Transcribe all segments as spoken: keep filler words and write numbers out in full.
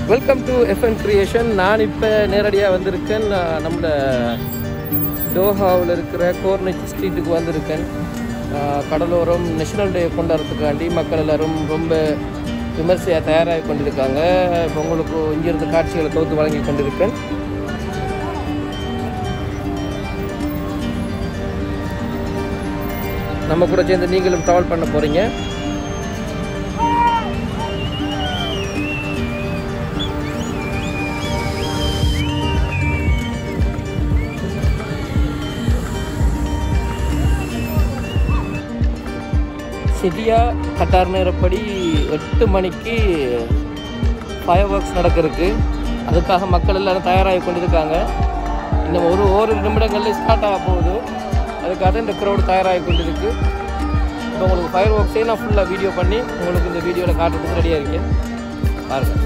Welcome to FN creation. நான் இப்போ நேரடியாக வந்திருக்கேன். நம்ம டோஹாவில் இருக்கிற கோர்னிச் ஸ்ட்ரீட்டுக்கு வந்திருக்கேன். கடலோரம் நேஷனல் டே கொண்டாடுறதுக்காண்டி மக்கள் எல்லோரும் ரொம்ப விமர்சையாக தயாராகி கொண்டிருக்காங்க. இப்போ உங்களுக்கு இங்கிருந்து காட்சிகளை தொகுத்து வழங்கி கொண்டிருக்கேன். நம்ம கூட சேர்ந்து நீங்களும் ட்ராவல் பண்ண போகிறீங்க. சரியாக கட்டார் நேரப்படி எட்டு மணிக்கு ஃபயர் ஒர்க்ஸ் நடக்கிறதுக்கு, அதுக்காக மக்கள் எல்லோரும் தயாராகி கொண்டிருக்காங்க. இன்னும் ஒரு ஒரு நிமிடங்களில் ஸ்டார்ட் ஆக போகுது. அதுக்காக இந்த க்ரௌடு தயாராகி கொண்டிருக்கு. இப்போ உங்களுக்கு ஃபயர் ஒர்க்ஸே நான் ஃபுல்லாக வீடியோ பண்ணி உங்களுக்கு இந்த வீடியோவில் காட்டுறதுக்கு ரெடியாக இருக்கேன். பாருங்கள்.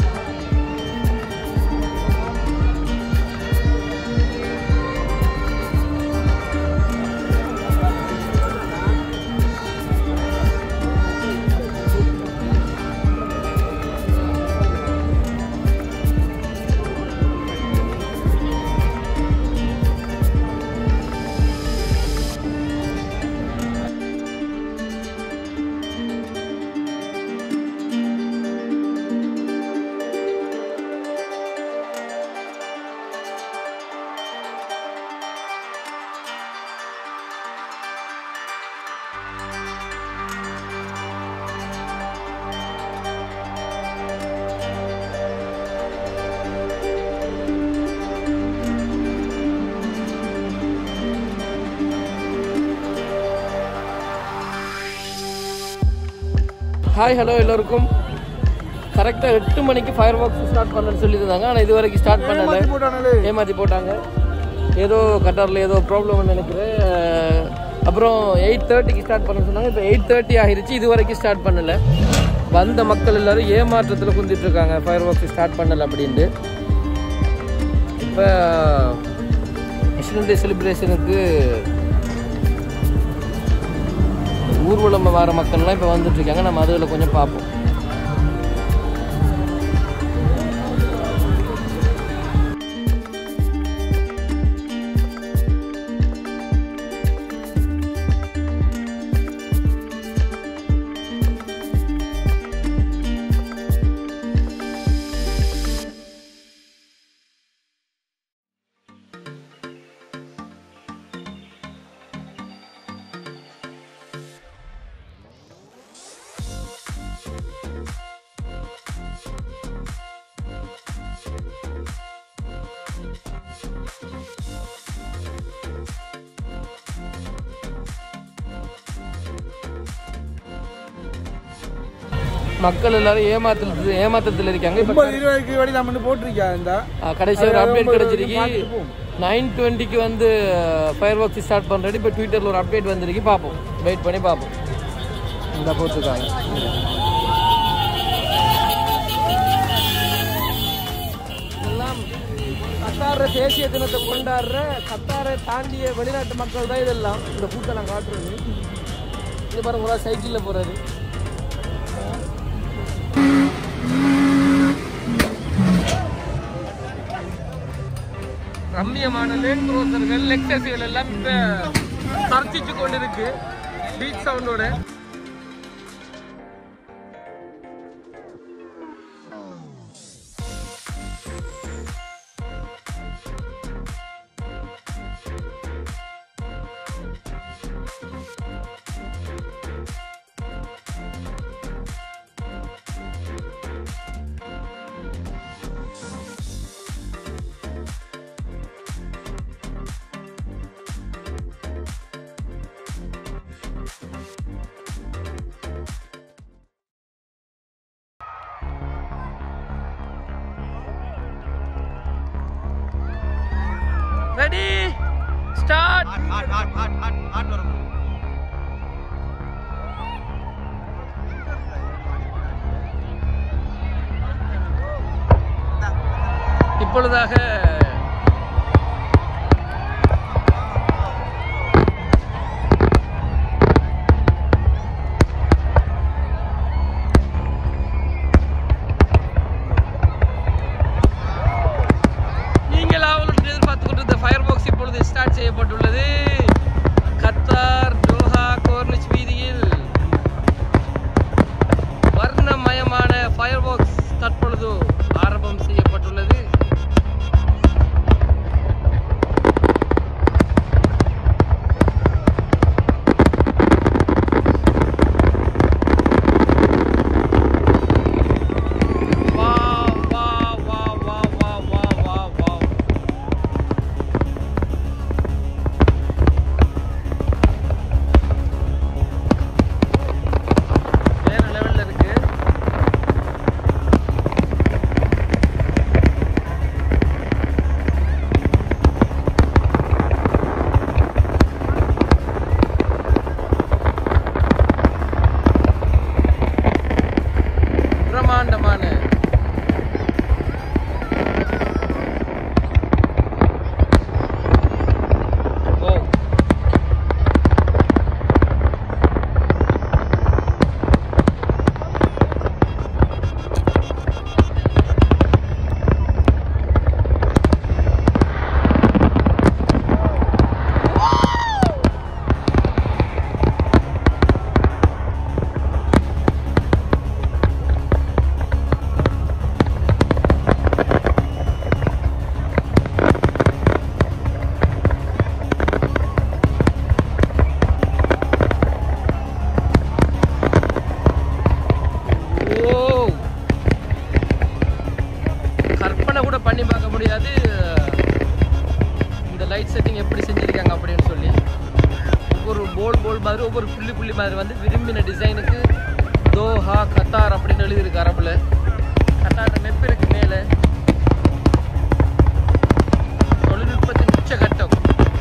ஹாய், ஹலோ எல்லோருக்கும். கரெக்டாக எட்டு மணிக்கு ஃபயர் ஒர்க்ஸ் ஸ்டார்ட் பண்ணலன்னு சொல்லியிருந்தாங்க. ஆனால் இது வரைக்கும் ஸ்டார்ட் பண்ணலை, ஏமாற்றி போட்டாங்க. ஏதோ கட்டாரில் ஏதோ ப்ராப்ளம்னு நினைக்கிறேன். அப்புறம் எயிட் தேர்ட்டிக்கு ஸ்டார்ட் பண்ண சொன்னாங்க. இப்போ எயிட் தேர்ட்டி ஆகிருச்சு, இது வரைக்கும் ஸ்டார்ட் பண்ணலை. வந்த மக்கள் எல்லோரும் ஏமாற்றத்தில் குந்திட்டுருக்காங்க, ஃபயர் ஒர்க்ஸ் ஸ்டார்ட் பண்ணலை அப்படின்ட்டு. இப்போ நேஷனல் டே செலிப்ரேஷனுக்கு ஊர்வலம் வர மக்கள்லாம் இப்போ வந்துட்டுருக்காங்க. நம்ம அதில் கொஞ்சம் பார்ப்போம். மக்கள் எல்லாரும் ஏமாத்தத்தில் ஏமாத்தத்தில் இருக்காங்க. இப்போ கடைசி ஒரு அப்டேட் கிடைச்சிருக்கு. நைன் டுவெண்ட்டிக்கு வந்து ஃபயர் ஒர்க்ஸ் ஸ்டார்ட் பண்ணுறது. இப்போ ட்விட்டரில் ஒரு அப்டேட் வந்துருக்கு, பார்ப்போம், வெயிட் பண்ணி பார்ப்போம். இந்த போட்டிருக்காங்க. இதெல்லாம் கத்தார தேசிய தினத்தை கொண்டாடுற கத்தாரை தாண்டிய வெளிநாட்டு மக்கள் தான் இதெல்லாம். இந்த கூட்டம் நான் காட்டுறது. இது பாருங்க, ஒரு சைக்கிளில் போகிறாரு. ரம்மியமான லேன் க்ரோசர்கள், எக்ஸஸ்கள் எல்லாம் இப்போ தர்ச்சிச்சு கொண்டு இருக்கு பீச் சவுண்டோட. Ready, start. Hot, hot, hot, hot, hot, hot. இப்பொழுதாக முடியாது இந்த லைட் செட்டிங் எப்படி செஞ்சுருக்காங்க அப்படின்னு சொல்லி. ஒவ்வொரு போல் போல் மாதிரி ஒவ்வொரு புள்ளி புள்ளி மாதிரி வந்து விரும்பின டிசைனுக்கு தோஹா கத்தார் அப்படின்னு எழுதியிருக்கு அரபில். கத்தார் மெப் இருக்கு மேலே. தொழில்நுட்பத்தின் உச்சகட்டம்.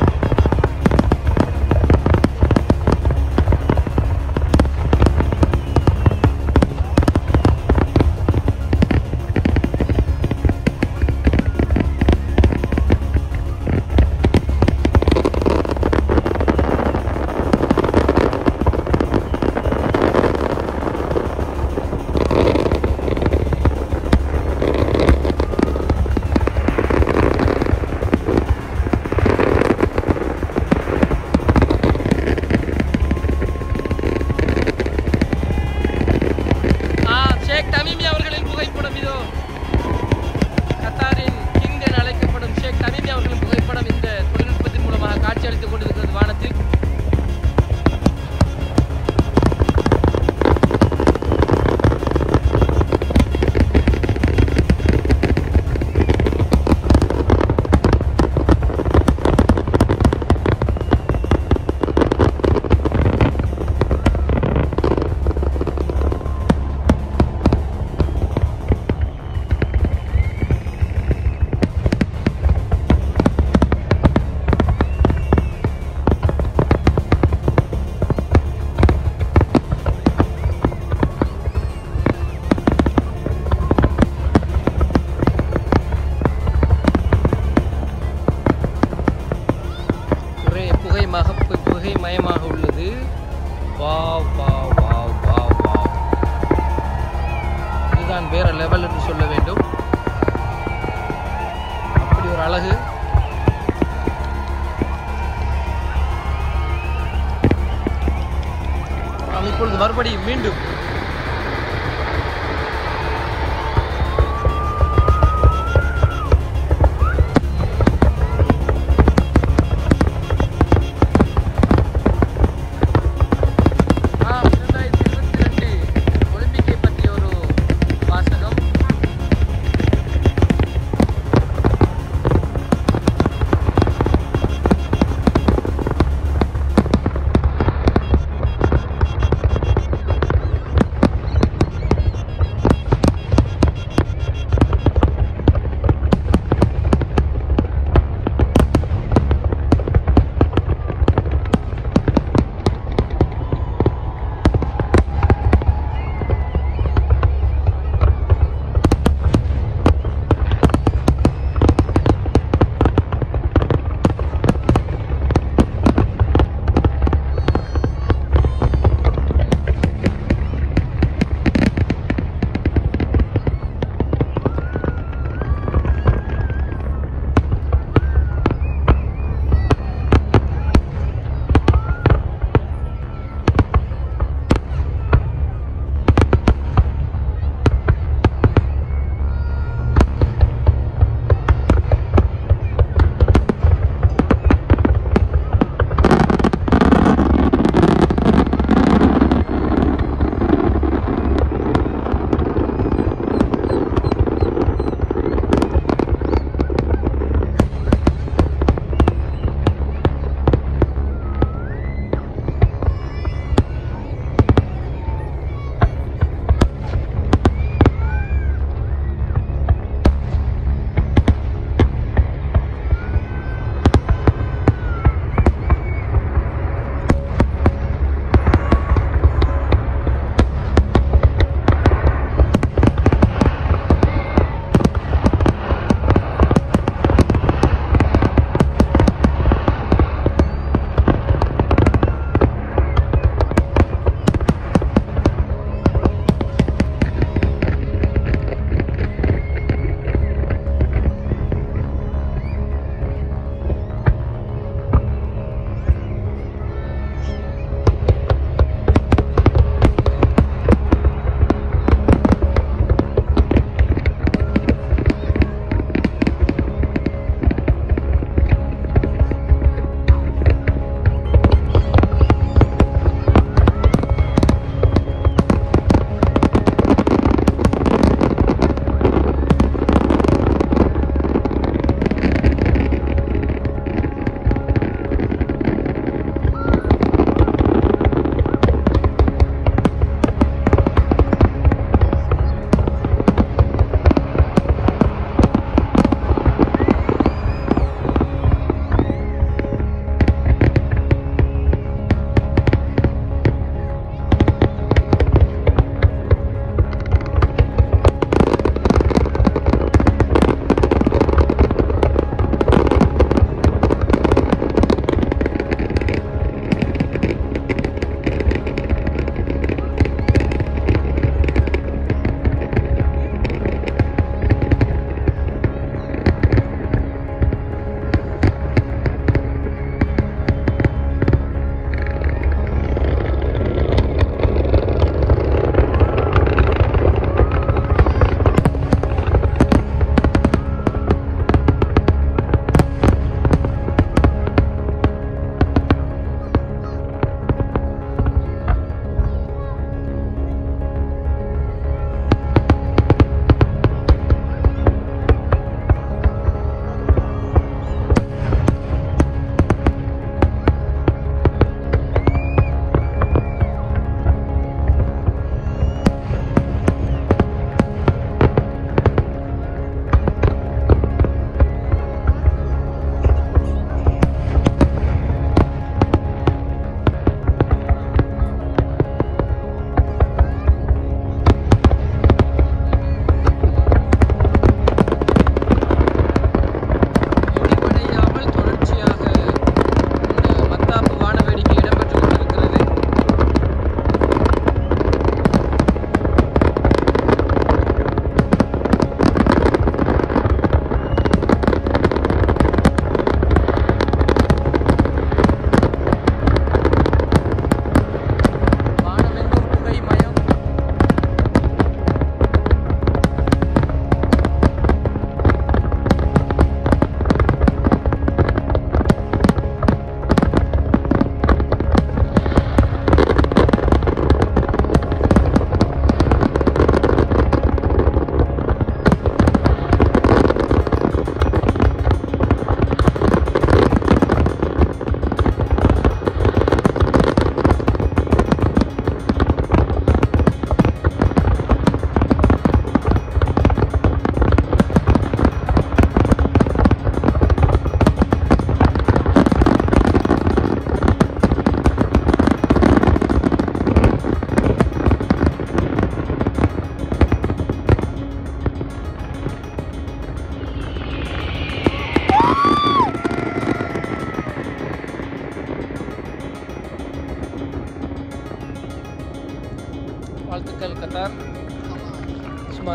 புகை மயமாக உள்ளது. Wow wow wow wow wow. இதுதான் வேற லெவல் என்று சொல்ல வேண்டும். அப்படி ஒரு அழகு. நாம் இப்பொழுது மறுபடியும் மீண்டும்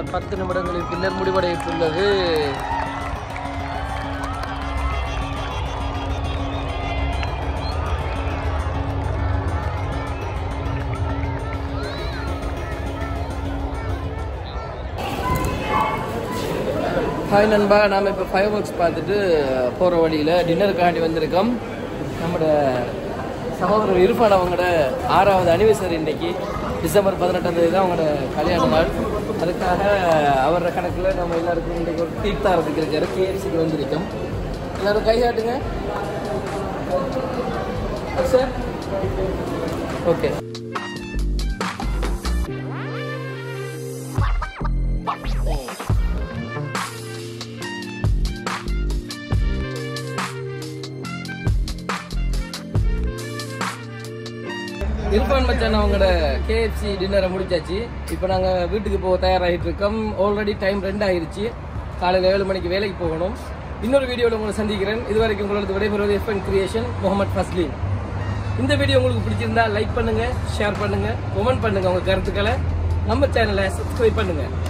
பத்து நிமிடங்களின் பின்னர் முடிவடைந்துள்ளது. ஹாய் நண்பா, நாம் இப்போ ஃபைவ் ஒர்க்ஸ் பார்த்துட்டு போகிற வழியில் டின்னருக்காண்டி வந்திருக்கோம். நம்மளோட சகோதரர் இர்ஃபான் அவங்களோட ஆறாவது அனிவர்சரி இன்றைக்கி டிசம்பர் பதினெட்டாம் தேதி தான் அவங்களோட கல்யாண நாள். அதுக்காக அவரோட கணக்கில் நம்ம எல்லாருக்கும் இன்றைக்கு ஒரு தீர்த்தாரத்துக்கு இருக்காரு. கேஎஃப்சிக்கு வந்திருக்கோம். எல்லோரும் கை காட்டுங்க சார். ஓகே, இர்ஃபான் மச்சான் அவங்களோட கேஎஃப்சி டின்னரை முடிச்சாச்சு. இப்போ நாங்கள் வீட்டுக்கு போக தயாராகிட்டு இருக்கோம். ஆல்ரெடி டைம் ரெண்டு ஆகிருச்சு. காலையில் ஏழு மணிக்கு வேலைக்கு போகணும். இன்னொரு வீடியோவில் உங்களை சந்திக்கிறேன். இதுவரைக்கும் உங்களுக்கு விடைபெறுவது எஃப்என் கிரியேஷன் முகமது ஃபஸ்லீன். இந்த வீடியோ உங்களுக்கு பிடிச்சிருந்தா லைக் பண்ணுங்கள், ஷேர் பண்ணுங்கள், கமெண்ட் பண்ணுங்கள். உங்கள் கருத்துக்களை நம்ம சேனலை சப்ஸ்கிரைப் பண்ணுங்கள்.